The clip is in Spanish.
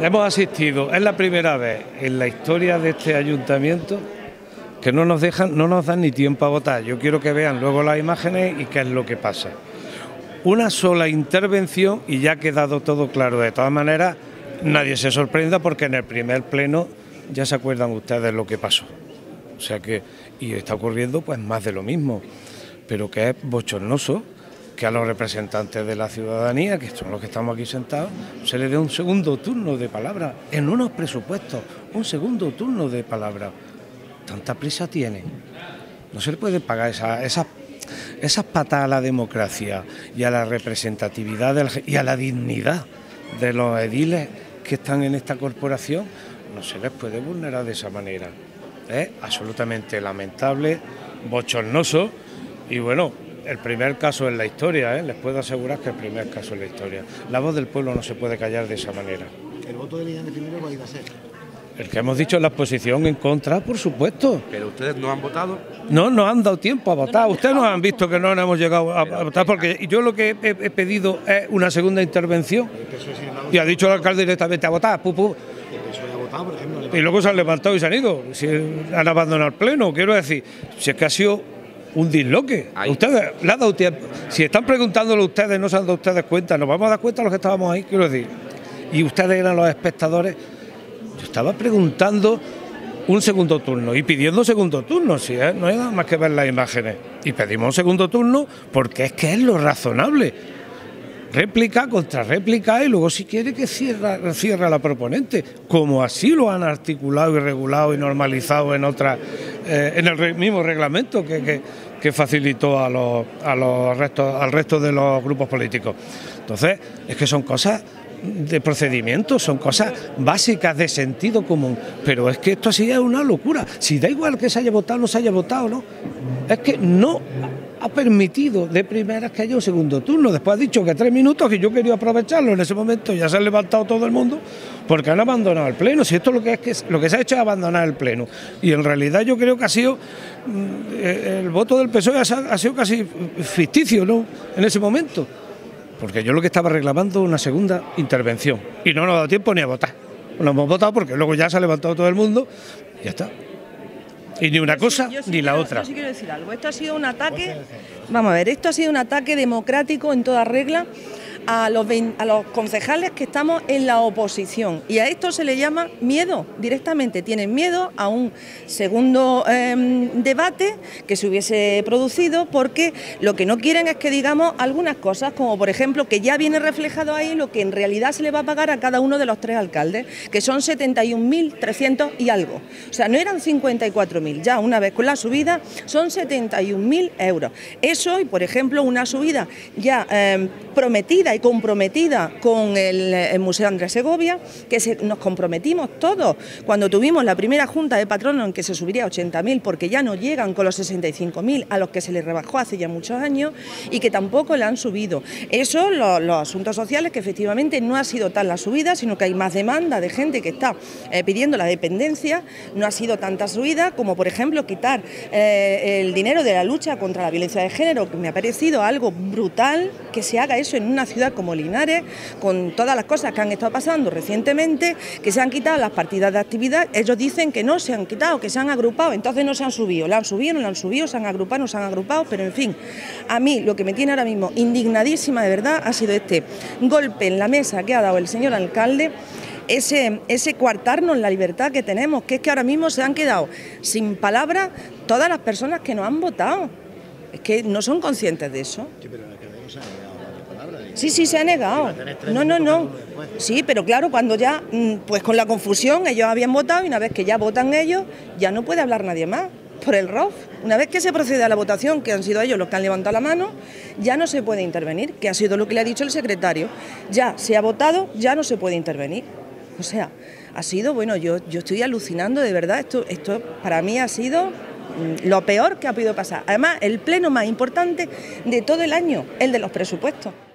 Hemos asistido, es la primera vez en la historia de este ayuntamiento que no nos dan ni tiempo a votar. Yo quiero que vean luego las imágenes y qué es lo que pasa. Una sola intervención y ya ha quedado todo claro. De todas maneras, nadie se sorprenda porque en el primer pleno ya se acuerdan ustedes lo que pasó. O sea que, y está ocurriendo pues más de lo mismo, pero que es bochornoso que a los representantes de la ciudadanía, que son los que estamos aquí sentados, se les dé un segundo turno de palabra en unos presupuestos, un segundo turno de palabra. ¿Tanta prisa tienen? No se le puede pagar esas patadas a la democracia y a la representatividad y a la dignidad de los ediles que están en esta corporación. No se les puede vulnerar de esa manera. Es absolutamente lamentable, bochornoso y bueno, el primer caso en la historia, les puedo asegurar que el primer caso en la historia. La voz del pueblo no se puede callar de esa manera. ¿El voto de Linares primero cuál iba a ser? El que hemos dicho, la exposición en contra, por supuesto. ¿Pero ustedes no han votado? No nos han dado tiempo a votar. Ustedes nos han visto que no hemos llegado a votar, porque yo lo que he pedido es una segunda intervención. Y ha dicho el alcalde directamente a votar, y luego se han levantado y se han ido. Si han abandonado el pleno, quiero decir, si es que ha sido un disloque. Ustedes le han dado tiempo. Si están preguntándolo ustedes, no se han dado ustedes cuenta. Nos vamos a dar cuenta los que estábamos ahí, quiero decir. Y ustedes eran los espectadores. Yo estaba preguntando un segundo turno y pidiendo segundo turno, ¿sí? No hay nada más que ver las imágenes. Y pedimos un segundo turno porque es que es lo razonable. Réplica contra réplica y luego si quiere que cierra la proponente, como así lo han articulado y regulado y normalizado en en el mismo reglamento que facilitó al resto de los grupos políticos. Entonces, es que son cosas de procedimiento, son cosas básicas de sentido común, pero es que esto así es una locura. Si da igual que se haya votado o no se haya votado, ¿no? Es que no ha permitido de primeras que haya un segundo turno. Después ha dicho que 3 minutos, que yo quería aprovecharlo en ese momento, ya se ha levantado todo el mundo porque han abandonado el pleno. Si esto lo que se ha hecho es abandonar el pleno, y en realidad yo creo que ha sido el voto del PSOE ha sido casi ficticio, ¿no?, en ese momento, porque yo lo que estaba reclamando una segunda intervención y no nos ha dado tiempo ni a votar. No hemos votado porque luego ya se ha levantado todo el mundo y ya está. Y ni una cosa ni la otra. Yo sí quiero decir algo. Esto ha sido un ataque, vamos a ver, esto ha sido un ataque democrático en toda regla a los concejales que estamos en la oposición, y a esto se le llama miedo, directamente tienen miedo a un segundo debate que se hubiese producido, porque lo que no quieren es que digamos algunas cosas, como por ejemplo que ya viene reflejado ahí lo que en realidad se le va a pagar a cada uno de los 3 alcaldes, que son 71.300 y algo, o sea, no eran 54.000, ya una vez con la subida son 71.000 euros. Eso, y por ejemplo una subida ya prometida y comprometida con el Museo Andrés Segovia, que nos comprometimos todos cuando tuvimos la primera junta de patronos en que se subiría a 80.000, porque ya no llegan con los 65.000 a los que se les rebajó hace ya muchos años, y que tampoco le han subido. Eso, los asuntos sociales, que efectivamente no ha sido tal la subida, sino que hay más demanda de gente que está pidiendo la dependencia, no ha sido tanta subida como por ejemplo quitar el dinero de la lucha contra la violencia de género, que me ha parecido algo brutal que se haga eso en una ciudad como Linares, con todas las cosas que han estado pasando recientemente, que se han quitado las partidas de actividad. Ellos dicen que no se han quitado, que se han agrupado, entonces no se han subido, la han subido, no la han subido, se han agrupado, no se han agrupado, pero en fin, a mí lo que me tiene ahora mismo indignadísima de verdad ha sido este golpe en la mesa que ha dado el señor alcalde, ese coartarnos la libertad que tenemos, que es que ahora mismo se han quedado sin palabras todas las personas que nos han votado. Es que no son conscientes de eso. Sí, se ha negado. No. Sí, pero claro, cuando ya, pues con la confusión, ellos habían votado, y una vez que ya votan ellos, ya no puede hablar nadie más por el ROF. Una vez que se procede a la votación, que han sido ellos los que han levantado la mano, ya no se puede intervenir, que ha sido lo que le ha dicho el secretario. Ya se ha votado, ya no se puede intervenir. O sea, ha sido, bueno, yo estoy alucinando, de verdad, esto para mí ha sido lo peor que ha podido pasar. Además, el pleno más importante de todo el año, el de los presupuestos.